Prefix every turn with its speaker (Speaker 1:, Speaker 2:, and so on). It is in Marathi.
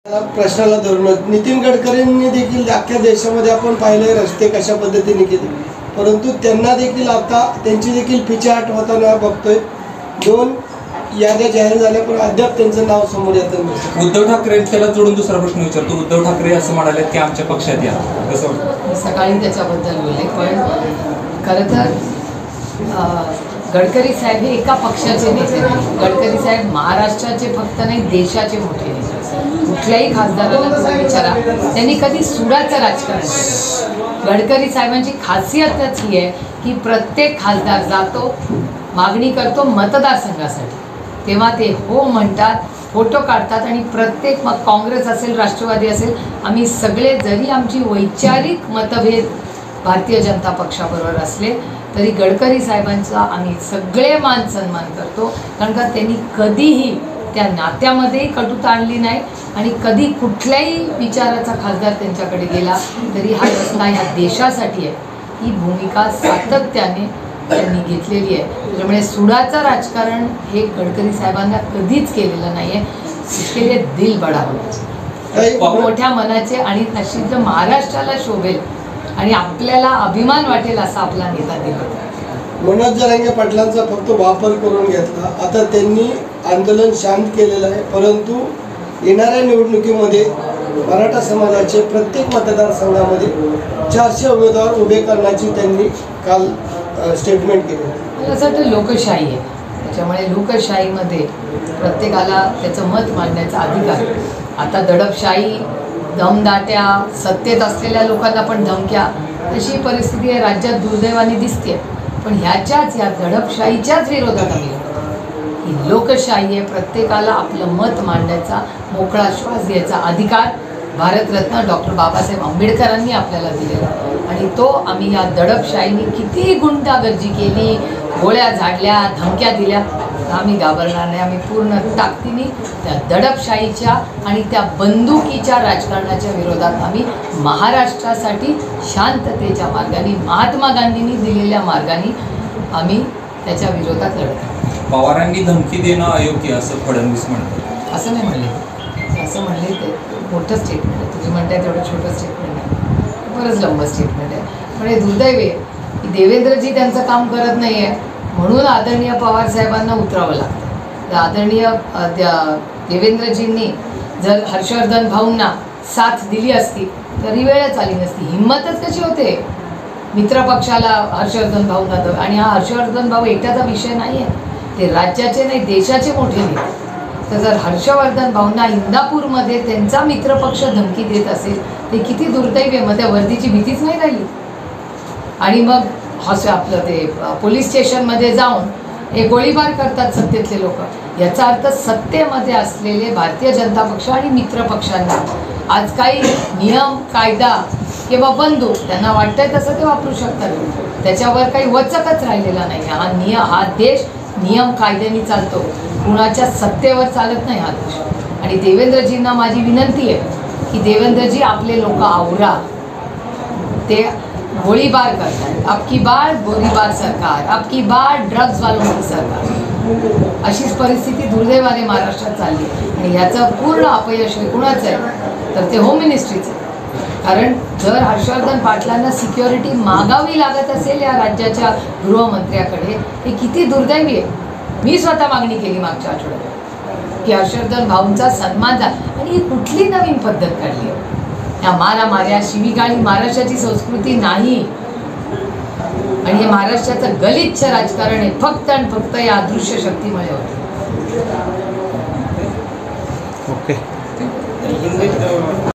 Speaker 1: प्रश्नाला धरून नितीन गडकरींनी देखील अख्ख्या देशामध्ये आपण पाहिले रस्ते कशा पद्धतीने केले, परंतु त्यांना देखील आता त्यांची देखील पिछेहाट होताना बघतोय। 2 याद्या जाहीर झाल्या पण अद्याप त्यांचं नाव समोर येत नाही।
Speaker 2: उद्धव ठाकरे त्याला जोडून दुसरा प्रश्न विचारतो। उद्धव ठाकरे असं म्हणाले की आमच्या पक्षात या, कसं वाटतं?
Speaker 3: सकाळी त्याच्याबद्दल बोलले, पण खरं तर गडकरी साहेब हे एका पक्षाचे नेते नाही। गडकरी साहेब महाराष्ट्राचे फक्त नाही, देशाचे मोठे नेते। कुठल्याही खासदाराला तुम्ही विचारा, त्यांनी कधी सुडाचं राजकारण केलं। गडकरी साहेबांची खासियतच ही आहे की प्रत्येक खासदार जातो, मागणी करतो मतदारसंघासाठी, तेव्हा ते हो म्हणतात, फोटो काढतात आणि प्रत्येक, मग काँग्रेस असेल राष्ट्रवादी असेल, आम्ही सगळे जरी आमची वैचारिक मतभेद भारतीय जनता पक्षाबरोबर असले तरी गडकरी साहेबांचा आम्ही सगळे मान सन्मान करतो, कारण का त्यांनी कधीही त्या नात्यामध्येही कटुता आणली नाही आणि कधी कुठल्याही विचाराचा खासदार त्यांच्याकडे गेला तरी हा रस्ता ह्या देशासाठी आहे ही भूमिका सातत्याने त्यांनी घेतलेली आहे। त्यामुळे सुडाचं राजकारण हे गडकरी साहेबांना कधीच केलेलं नाही आहे। इसके लिए दिल बडा होता, मोठ्या मनाचे आणि नशीब महाराष्ट्राला शोभेल आणि आपल्याला अभिमान वाटेल असा आपला नेता दिला।
Speaker 1: मनोज जरांगे पाटलांचा फक्त वापर करून घेतला, आता त्यांनी आंदोलन शांत केलेलं आहे, परंतु येणाऱ्या निवडणुकीमध्ये मराठा समाजाचे प्रत्येक मतदारसंघामध्ये 400 उमेदवार उभे करण्याची त्यांनी काल स्टेटमेंट केली।
Speaker 3: मला असं वाटतं लोकशाही आहे, त्याच्यामुळे लोकशाहीमध्ये प्रत्येकाला त्याचं मत मांडण्याचा अधिकार आहे। आता दडपशाही, दमदाट्या, सत्तेत असलेल्या लोकांना पण धमक्या, अशी परिस्थिती आहे राज्यात दुर्दैवाने दिसते। पण ह्याच्याच या दडपशाहीच्याच विरोधात आम्ही ही लोकशाही आहे, प्रत्येकाला आपलं मत मांडण्याचा, मोकळा श्वास घ्यायचा अधिकार भारतरत्न डॉक्टर बाबासाहेब आंबेडकरांनी आपल्याला दिलेला आणि तो आम्ही या दडपशाहीने किती गुंडागर्दी केली, गोळ्या झाडल्या, धमक्या दिल्या, आम्ही घाबरणार नाही। आम्ही पूर्ण ताकदीने त्या दडपशाहीच्या आणि त्या बंदुकीच्या राजकारणाच्या विरोधात आम्ही महाराष्ट्रासाठी शांततेच्या मार्गाने, महात्मा गांधींनी दिलेल्या मार्गाने आम्ही त्याच्या विरोधात लढतो।
Speaker 2: पवारांनी धमकी देणं अयोग्य असं फडणवीस म्हणतात।
Speaker 3: असं नाही म्हणले, असं म्हणले ते मोठं स्टेटमेंट आहे। तुम्ही म्हणताय तेवढं छोटं स्टेटमेंट आहे, बरंच लंबं स्टेटमेंट आहे। पण हे दुर्दैव आहे की देवेंद्रजी त्यांचं काम करत नाही आहे, म्हणून आदरणीय पवार साहेबांना उतरावं लागतं। तर आदरणीय देवेंद्रजींनी जर हर्षवर्धन भाऊंना साथ दिली असती तरी वेळच आली नसती। हिंमतच कशी होते मित्रपक्षाला हर्षवर्धन भाऊंना, आणि हा हर्षवर्धन भाऊ एकट्याचा विषय नाही आहे, ते राज्याचे नाही देशाचे मोठे नेते। तर जर हर्षवर्धन भाऊंना इंदापूरमध्ये त्यांचा मित्रपक्ष धमकी देत असेल ते किती दुर्दैवी आहे। मग त्या वर्दीची भीतीच नाही राहिली आणि मग आपलं ते पोलीस स्टेशनमध्ये जाऊन हे गोळीबार करतात सत्तेतले लोक। याचा अर्थ सत्तेमध्ये असलेले भारतीय जनता पक्ष आणि मित्रपक्षांना आज काही नियम, कायदा किंवा बंदूक त्यांना वाटतंय तसं ते वापरू शकतात, त्याच्यावर काही वचकच राहिलेला नाही। हा देश नियम कायद्याने चालतो, कुणाच्या सत्तेवर चालत नाही हा देश। आणि देवेंद्रजींना माझी विनंती आहे की देवेंद्रजी आपले लोक आवरा, ते गोळीबार करतात। अबकी बार गोळीबार सरकार, अबकी बार ड्रग्स वालों की सरकार, अशीच परिस्थिती दुर्दैवाने महाराष्ट्रात चालली आणि ह्याचं पूर्ण अपयश कुणाचं आहे तर ते होम मिनिस्ट्रीचं आहे। कारण जर हर्षवर्धन पाटलांना सिक्युरिटी मागावी लागत असेल या राज्याच्या गृहमंत्र्याकडे, हे किती दुर्दैवी आहे। मी स्वतः मागणी केली मागच्या आठवड्यात की हर्षवर्धन भाऊंचा सन्मान झाला, आणि ही कुठली नवीन पद्धत काढली आहे? या मारामाऱ्या, शिवीगाळी महाराष्ट्राची संस्कृती नाही आणि हे महाराष्ट्राचं गलिच्छ राजकारण आहे, फक्त आणि फक्त या अदृश्य शक्तीमुळे होते।
Speaker 4: ओके।